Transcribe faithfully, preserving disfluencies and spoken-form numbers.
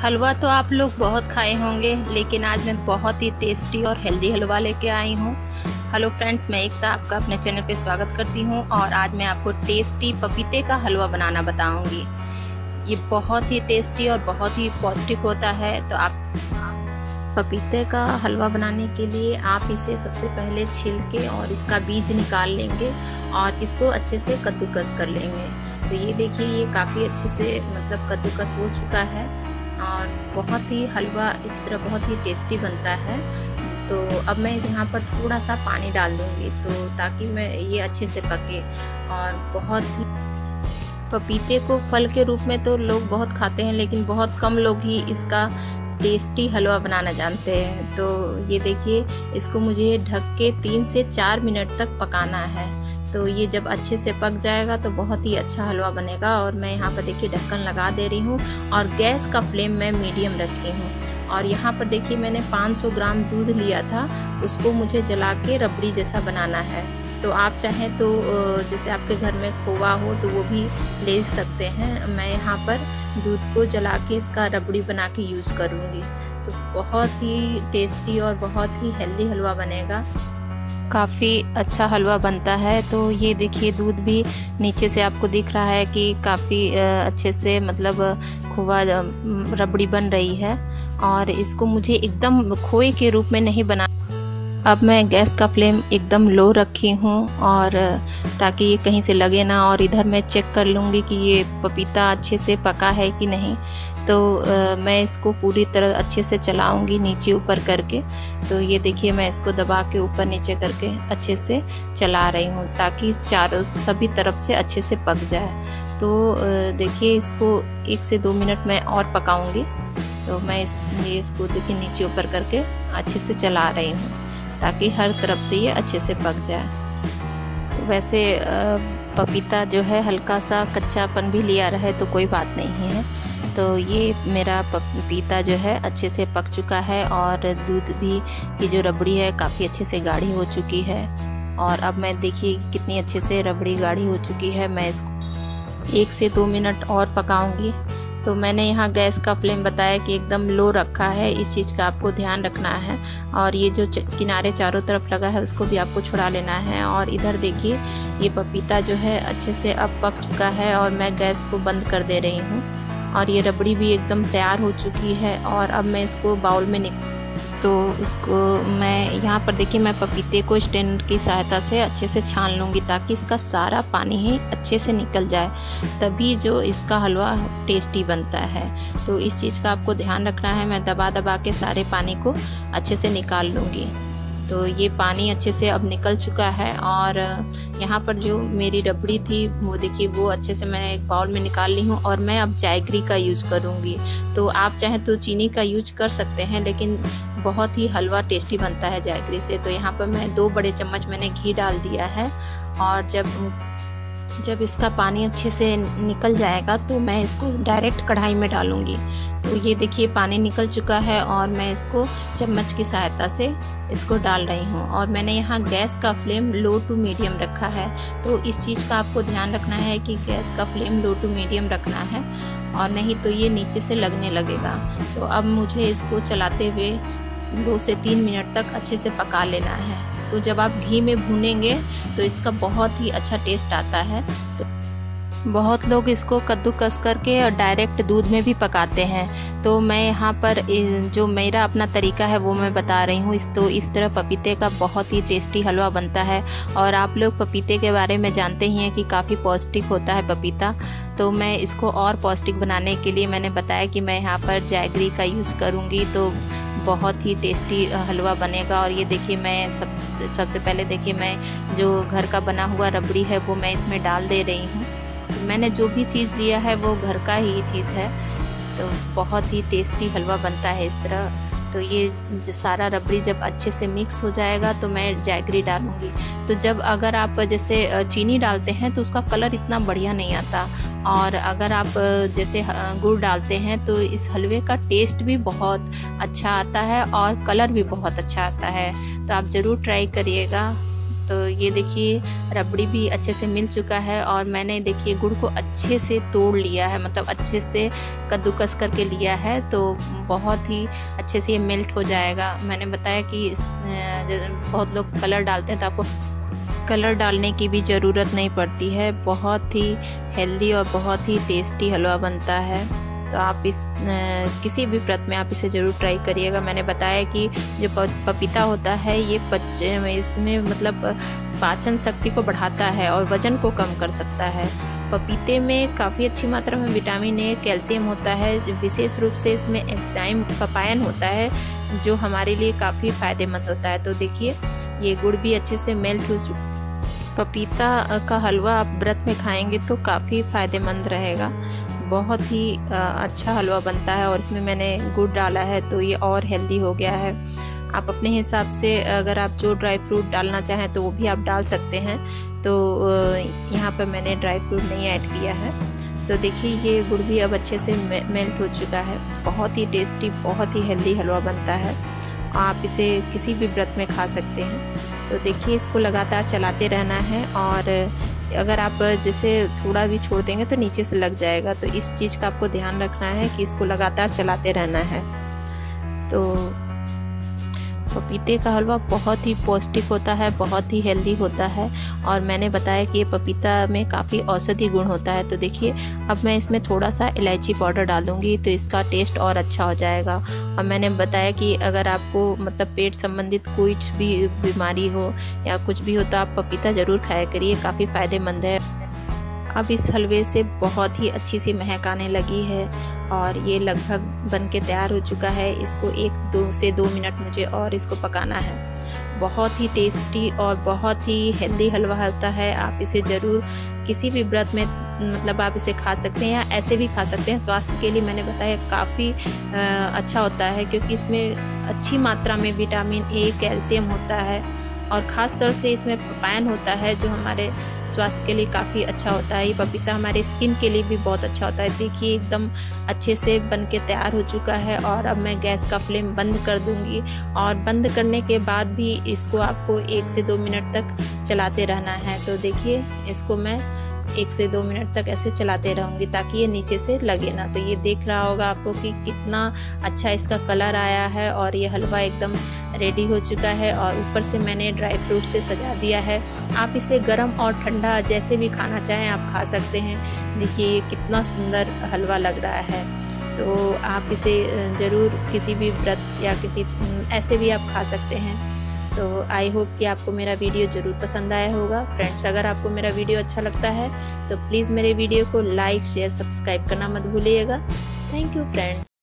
हलवा तो आप लोग बहुत खाए होंगे, लेकिन आज मैं बहुत ही टेस्टी और हेल्दी हलवा लेके आई हूँ। हेलो फ्रेंड्स, मैं एकता आपका अपने चैनल पे स्वागत करती हूँ और आज मैं आपको टेस्टी पपीते का हलवा बनाना बताऊँगी। ये बहुत ही टेस्टी और बहुत ही पौष्टिक होता है। तो आप पपीते का हलवा बनाने के लिए आप इसे सबसे पहले छिल के और इसका बीज निकाल लेंगे और इसको अच्छे से कद्दूकस कर लेंगे। तो ये देखिए, ये काफ़ी अच्छे से मतलब कद्दूकस हो चुका है और बहुत ही हलवा इस तरह बहुत ही टेस्टी बनता है। तो अब मैं यहाँ पर थोड़ा सा पानी डाल दूँगी तो ताकि मैं ये अच्छे से पके। और बहुत ही पपीते को फल के रूप में तो लोग बहुत खाते हैं, लेकिन बहुत कम लोग ही इसका टेस्टी हलवा बनाना जानते हैं। तो ये देखिए, इसको मुझे ढक के तीन से चार मिनट तक पकाना है। तो ये जब अच्छे से पक जाएगा तो बहुत ही अच्छा हलवा बनेगा। और मैं यहाँ पर देखिए ढक्कन लगा दे रही हूँ और गैस का फ्लेम मैं मीडियम रखी हूँ। और यहाँ पर देखिए मैंने पाँच सौ ग्राम दूध लिया था, उसको मुझे जला के रबड़ी जैसा बनाना है। तो आप चाहें तो जैसे आपके घर में खोवा हो तो वो भी ले सकते हैं। मैं यहाँ पर दूध को जला के इसका रबड़ी बना के यूज़ करूँगी। तो बहुत ही टेस्टी और बहुत ही हेल्दी हलवा बनेगा, काफ़ी अच्छा हलवा बनता है। तो ये देखिए, दूध भी नीचे से आपको दिख रहा है कि काफ़ी अच्छे से मतलब खोवा रबड़ी बन रही है। और इसको मुझे एकदम खोए के रूप में नहीं बना। अब मैं गैस का फ्लेम एकदम लो रखी हूँ और ताकि ये कहीं से लगे ना। और इधर मैं चेक कर लूँगी कि ये पपीता अच्छे से पका है कि नहीं। तो आ, मैं इसको पूरी तरह अच्छे से चलाऊँगी नीचे ऊपर करके। तो ये देखिए, मैं इसको दबा के ऊपर नीचे करके अच्छे से चला रही हूँ ताकि चारों सभी तरफ से अच्छे से पक जाए। तो देखिए, इसको एक से दो मिनट में और पकाऊँगी। तो मैं इस ये इसको देखिए नीचे ऊपर करके अच्छे से चला रही हूँ ताकि हर तरफ से ये अच्छे से पक जाए। तो वैसे पपीता जो है हल्का सा कच्चापन भी लिया रहे तो कोई बात नहीं है। तो ये मेरा पपीता जो है अच्छे से पक चुका है और दूध भी की जो रबड़ी है काफ़ी अच्छे से गाढ़ी हो चुकी है। और अब मैं देखिए कितनी अच्छे से रबड़ी गाढ़ी हो चुकी है। मैं इसको एक से दो मिनट और पकाऊंगी। तो मैंने यहाँ गैस का फ्लेम बताया कि एकदम लो रखा है, इस चीज़ का आपको ध्यान रखना है। और ये जो किनारे चारों तरफ लगा है उसको भी आपको छुड़ा लेना है। और इधर देखिए, ये पपीता जो है अच्छे से अब पक चुका है और मैं गैस को बंद कर दे रही हूँ। और ये रबड़ी भी एकदम तैयार हो चुकी है। और अब मैं इसको बाउल में निक तो इसको मैं यहाँ पर देखिए, मैं पपीते को स्ट्रेनर की सहायता से अच्छे से छान लूँगी ताकि इसका सारा पानी ही अच्छे से निकल जाए, तभी जो इसका हलवा टेस्टी बनता है। तो इस चीज़ का आपको ध्यान रखना है। मैं दबा दबा के सारे पानी को अच्छे से निकाल लूँगी। तो ये पानी अच्छे से अब निकल चुका है। और यहाँ पर जो मेरी रबड़ी थी वो देखिए, वो अच्छे से मैं एक बाउल में निकाल ली हूँ। और मैं अब जैगरी का यूज़ करूँगी। तो आप चाहें तो चीनी का यूज कर सकते हैं, लेकिन बहुत ही हलवा टेस्टी बनता है जैगरी से। तो यहाँ पर मैं दो बड़े चम्मच मैंने घी डाल दिया है। और जब जब इसका पानी अच्छे से निकल जाएगा तो मैं इसको डायरेक्ट कढ़ाई में डालूँगी। तो ये देखिए, पानी निकल चुका है और मैं इसको चम्मच की सहायता से इसको डाल रही हूँ। और मैंने यहाँ गैस का फ्लेम लो टू मीडियम रखा है। तो इस चीज़ का आपको ध्यान रखना है कि गैस का फ्लेम लो टू मीडियम रखना है, और नहीं तो ये नीचे से लगने लगेगा। तो अब मुझे इसको चलाते हुए दो से तीन मिनट तक अच्छे से पका लेना है। तो जब आप घी में भूनेंगे तो इसका बहुत ही अच्छा टेस्ट आता है। तो बहुत लोग इसको कद्दूकस करके और डायरेक्ट दूध में भी पकाते हैं। तो मैं यहाँ पर जो मेरा अपना तरीका है वो मैं बता रही हूँ। इस तो इस तरह पपीते का बहुत ही टेस्टी हलवा बनता है। और आप लोग पपीते के बारे में जानते ही हैं कि काफ़ी पौष्टिक होता है पपीता। तो मैं इसको और पौष्टिक बनाने के लिए मैंने बताया कि मैं यहाँ पर जैगरी का यूज़ करूँगी। तो बहुत ही टेस्टी हलवा बनेगा। और ये देखिए, मैं सब सबसे पहले देखिए मैं जो घर का बना हुआ रबड़ी है वो मैं इसमें डाल दे रही हूँ। तो मैंने जो भी चीज़ लिया है वो घर का ही चीज़ है। तो बहुत ही टेस्टी हलवा बनता है इस तरह। तो ये जो सारा रबड़ी जब अच्छे से मिक्स हो जाएगा तो मैं जैगरी डालूँगी। तो जब अगर आप जैसे चीनी डालते हैं तो उसका कलर इतना बढ़िया नहीं आता। और अगर आप जैसे गुड़ डालते हैं तो इस हलवे का टेस्ट भी बहुत अच्छा आता है और कलर भी बहुत अच्छा आता है। तो आप ज़रूर ट्राई करिएगा। तो ये देखिए रबड़ी भी अच्छे से मिल चुका है और मैंने देखिए गुड़ को अच्छे से तोड़ लिया है, मतलब अच्छे से कद्दूकस करके लिया है, तो बहुत ही अच्छे से ये मेल्ट हो जाएगा। मैंने बताया कि इस, बहुत लोग कलर डालते हैं, तो आपको कलर डालने की भी ज़रूरत नहीं पड़ती है। बहुत ही हेल्दी और बहुत ही टेस्टी हलवा बनता है। तो आप इस किसी भी व्रत में आप इसे ज़रूर ट्राई करिएगा। मैंने बताया कि जो पपीता होता है ये पच इसमें मतलब पाचन शक्ति को बढ़ाता है और वज़न को कम कर सकता है। पपीते में काफ़ी अच्छी मात्रा में विटामिन ए, कैल्शियम होता है, विशेष रूप से इसमें एंजाइम पपायन होता है जो हमारे लिए काफ़ी फ़ायदेमंद होता है। तो देखिए ये गुड़ भी अच्छे से मेल्ट हो। पपीता का हलवा आप व्रत में खाएंगे तो काफ़ी फ़ायदेमंद रहेगा। बहुत ही अच्छा हलवा बनता है और इसमें मैंने गुड़ डाला है तो ये और हेल्दी हो गया है। आप अपने हिसाब से अगर आप जो ड्राई फ्रूट डालना चाहें तो वो भी आप डाल सकते हैं। तो यहाँ पर मैंने ड्राई फ्रूट नहीं ऐड किया है। तो देखिए ये गुड़ भी अब अच्छे से मेल्ट हो चुका है। बहुत ही टेस्टी, बहुत ही हेल्दी हलवा बनता है। आप इसे किसी भी व्रत में खा सकते हैं। तो देखिए इसको लगातार चलाते रहना है और अगर आप जैसे थोड़ा भी छोड़ देंगे तो नीचे से लग जाएगा। तो इस चीज़ का आपको ध्यान रखना है कि इसको लगातार चलाते रहना है। तो पपीते का हलवा बहुत ही पौष्टिक होता है, बहुत ही हेल्दी होता है और मैंने बताया कि ये पपीता में काफ़ी औषधि गुण होता है। तो देखिए अब मैं इसमें थोड़ा सा इलायची पाउडर डालूंगी तो इसका टेस्ट और अच्छा हो जाएगा। और मैंने बताया कि अगर आपको मतलब पेट संबंधित कुछ भी बीमारी हो या कुछ भी हो तो आप पपीता ज़रूर खाया करिए, काफ़ी फ़ायदेमंद है। अब इस हलवे से बहुत ही अच्छी सी महक आने लगी है और ये लगभग बन के तैयार हो चुका है। इसको एक दो से दो मिनट मुझे और इसको पकाना है। बहुत ही टेस्टी और बहुत ही हेल्दी हलवा होता है। आप इसे ज़रूर किसी भी व्रत में मतलब आप इसे खा सकते हैं या ऐसे भी खा सकते हैं। स्वास्थ्य के लिए मैंने बताया काफ़ी अच्छा होता है क्योंकि इसमें अच्छी मात्रा में विटामिन ए, कैल्शियम होता है और ख़ास तौर से इसमें पपायन होता है जो हमारे स्वास्थ्य के लिए काफ़ी अच्छा होता है। ये पपीता हमारे स्किन के लिए भी बहुत अच्छा होता है। देखिए एकदम अच्छे से बन के तैयार हो चुका है और अब मैं गैस का फ्लेम बंद कर दूंगी और बंद करने के बाद भी इसको आपको एक से दो मिनट तक चलाते रहना है। तो देखिए इसको मैं एक से दो मिनट तक ऐसे चलाते रहूँगी ताकि ये नीचे से लगे ना। तो ये देख रहा होगा आपको कि कितना अच्छा इसका कलर आया है और ये हलवा एकदम रेडी हो चुका है और ऊपर से मैंने ड्राई फ्रूट से सजा दिया है। आप इसे गरम और ठंडा जैसे भी खाना चाहें आप खा सकते हैं। देखिए ये कितना सुंदर हलवा लग रहा है। तो आप इसे ज़रूर किसी भी व्रत या किसी ऐसे भी आप खा सकते हैं। तो आई होप कि आपको मेरा वीडियो ज़रूर पसंद आया होगा। फ्रेंड्स अगर आपको मेरा वीडियो अच्छा लगता है तो प्लीज़ मेरे वीडियो को लाइक, शेयर, सब्सक्राइब करना मत भूलिएगा। Thank you friends.